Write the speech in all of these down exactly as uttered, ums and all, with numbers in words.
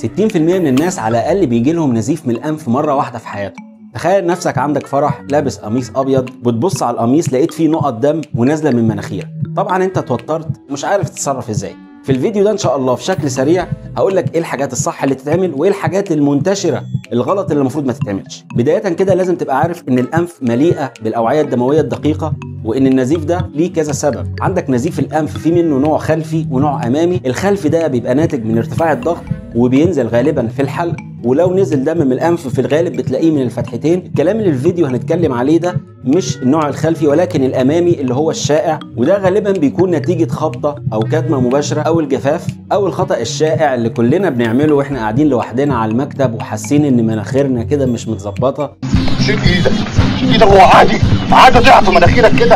ستين في المية من الناس على الاقل بيجي لهم نزيف من الانف مره واحده في حياتهم. تخيل نفسك عندك فرح لابس قميص ابيض، بتبص على القميص لقيت فيه نقط دم ونازله من مناخيرك، طبعا انت اتوترت ومش عارف تتصرف ازاي. في الفيديو ده ان شاء الله في شكل سريع هقول لك ايه الحاجات الصح اللي تتعمل وايه الحاجات المنتشره الغلط اللي المفروض ما تتعملش. بدايه كده لازم تبقى عارف ان الانف مليئه بالاوعيه الدمويه الدقيقه، وان النزيف ده ليه كذا سبب. عندك نزيف الانف في منه نوع خلفي ونوع امامي. الخلفي ده بيبقى ناتج من ارتفاع الضغط وبينزل غالبا في الحلق، ولو نزل دم من الانف في الغالب بتلاقيه من الفتحتين. الكلام اللي الفيديو هنتكلم عليه ده مش النوع الخلفي ولكن الامامي اللي هو الشائع، وده غالبا بيكون نتيجه خبطه او كدمه مباشره او الجفاف او الخطا الشائع اللي كلنا بنعمله واحنا قاعدين لوحدنا على المكتب وحاسين ان مناخيرنا كده مش متظبطه. شيل ايدك، شيل ايدك، هو عادي عادي تقع في مناخيرك كده.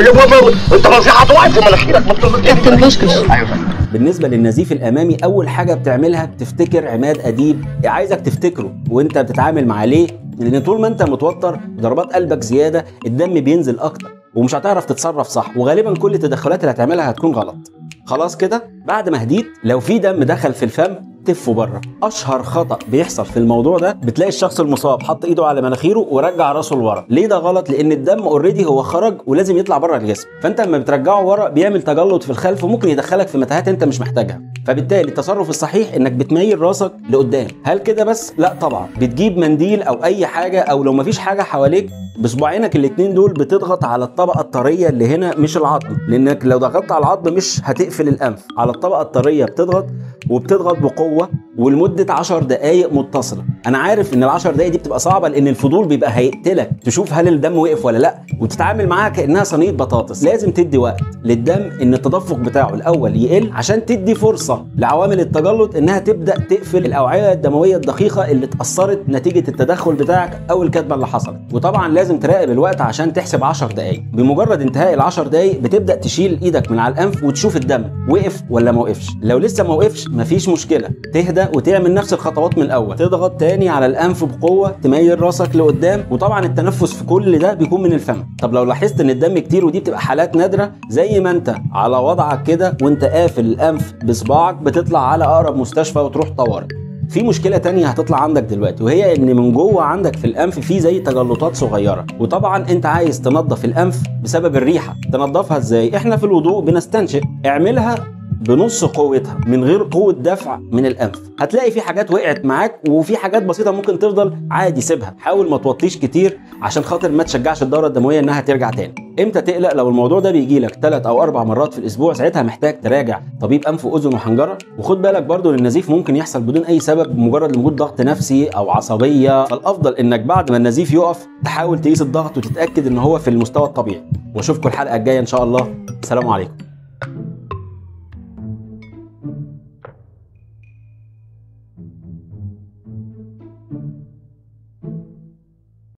انت نصيحه تقع في مناخيرك ما بتلبسش. ايوه. بالنسبه للنزيف الامامي اول حاجه بتعملها بتفتكر عماد اديب، عايزك تفتكره وانت بتتعامل معاه. ليه؟ لان طول ما انت متوتر ضربات قلبك زياده الدم بينزل اكتر ومش هتعرف تتصرف صح، وغالبا كل التدخلات اللي هتعملها هتكون غلط. خلاص كده بعد ما هديت لو في دم دخل في الفم تفه بره. اشهر خطا بيحصل في الموضوع ده بتلاقي الشخص المصاب حط ايده على مناخيره ورجع راسه لورا. ليه ده غلط؟ لان الدم اوريدي هو خرج ولازم يطلع بره الجسم، فانت لما بترجعه ورا بيعمل تجلط في الخلف وممكن يدخلك في متاهات انت مش محتاجها. فبالتالي التصرف الصحيح انك بتميل راسك لقدام. هل كده بس؟ لا طبعا، بتجيب منديل او اي حاجه، او لو مفيش حاجه حواليك بصباعينك الاتنين دول بتضغط على الطبقه الطريه اللي هنا مش العظم، لانك لو ضغطت على العظم مش هتقفل الانف. على الطبقه الطريه بتضغط وبتضغط بقوه ولمده عشر دقائق متصله. انا عارف ان العشر دقائق دي بتبقى صعبه لان الفضول بيبقى هيقتلك تشوف هل الدم وقف ولا لا، وتتعامل معاها كانها صينيه بطاطس. لازم تدي وقت للدم ان التدفق بتاعه الاول يقل عشان تدي فرصه لعوامل التجلط انها تبدا تقفل الاوعيه الدمويه الدقيقه اللي اتاثرت نتيجه التدخل بتاعك او الكدمه اللي حصلت. وطبعا لازم تراقب الوقت عشان تحسب عشر دقائق. بمجرد انتهاء العشر دقائق بتبدا تشيل ايدك من على الانف وتشوف الدم وقف ولا ما وقفش. لو لسه ما وقفش مفيش مشكله، تهدى وتعمل نفس الخطوات من الاول. تضغط تاني على الانف بقوه، تميل راسك لقدام، وطبعا التنفس في كل ده بيكون من الفم. طب لو لاحظت ان الدم كتير ودي بتبقى حالات نادره، زي ما انت على وضعك كده وانت قافل الانف بصباعك بتطلع على اقرب مستشفى وتروح طوارئ. في مشكله تانية هتطلع عندك دلوقتي، وهي ان من جوه عندك في الانف في زي تجلطات صغيره، وطبعا انت عايز تنظف الانف بسبب الريحه. تنظفها ازاي؟ احنا في الوضوء بنستنشق، اعملها بنص قوتها من غير قوه دفع من الانف. هتلاقي في حاجات وقعت معاك وفي حاجات بسيطه ممكن تفضل عادي، سيبها. حاول ما توطيش كتير عشان خاطر ما تشجعش الدوره الدمويه انها ترجع تاني. امتى تقلق؟ لو الموضوع ده بيجي لك ثلاث او اربع مرات في الاسبوع، ساعتها محتاج تراجع طبيب انف واذن وحنجره. وخد بالك برضو ان النزيف ممكن يحصل بدون اي سبب بمجرد وجود ضغط نفسي او عصبيه، فالافضل انك بعد ما النزيف يقف تحاول تقيس الضغط وتتاكد ان هو في المستوى الطبيعي. واشوفكم الحلقه الجايه ان شاء الله. السلام عليكم.